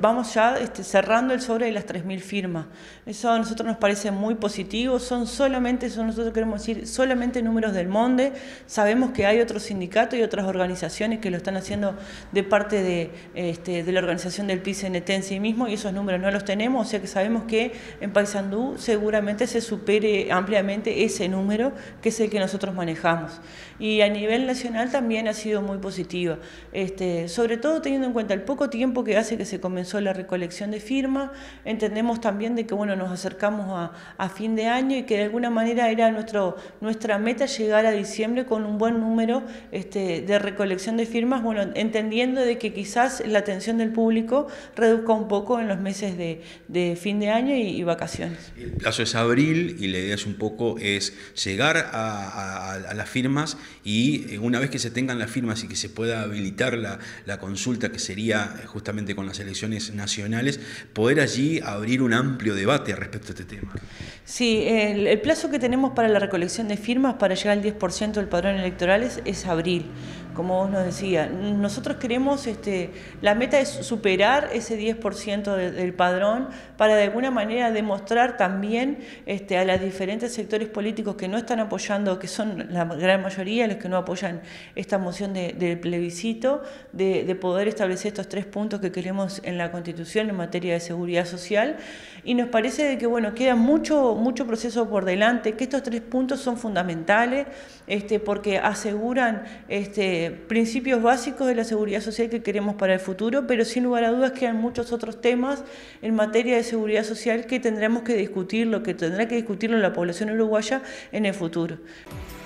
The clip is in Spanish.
vamos ya cerrando el sobre de las 3.000 firmas. Eso a nosotros nos parece muy positivo, nosotros queremos decir, solamente números del Monde. Sabemos que hay otros sindicatos y otras organizaciones que lo están haciendo de parte de la organización del PIT-CNT en sí mismo, y esos números no los tenemos, o sea que sabemos que en Paysandú seguramente se supere ampliamente ese número, que es el que nosotros manejamos. Y a nivel nacional también ha sido muy positiva, sobre todo teniendo en cuenta el poco tiempo que hace que se comenzó la recolección de firmas. Entendemos también de que nos acercamos a fin de año y que de alguna manera era nuestra meta llegar a diciembre con un buen número de recolección de firmas, entendiendo de que quizás la atención del público reduzca un poco en los meses de fin de año y vacaciones. El plazo es abril y la idea es un poco llegar a las firmas, y una vez que se tengan las firmas y que se pueda habilitar la consulta, que sería justamente con las elecciones nacionales, poder allí abrir un amplio debate respecto a este tema. Sí, el plazo que tenemos para la recolección de firmas para llegar al 10% del padrón electoral es abril. Como vos nos decías, nosotros queremos, la meta es superar ese 10% del padrón para de alguna manera demostrar también a los diferentes sectores políticos que no están apoyando, que son la gran mayoría los que no apoyan esta moción del plebiscito, de poder establecer estos 3 puntos que queremos en la Constitución en materia de seguridad social. Y nos parece que queda mucho proceso por delante, que estos 3 puntos son fundamentales, porque aseguran principios básicos de la seguridad social que queremos para el futuro, pero sin lugar a dudas quedan muchos otros temas en materia de seguridad social que tendremos que discutirlo, que tendrá que discutirlo la población uruguaya en el futuro.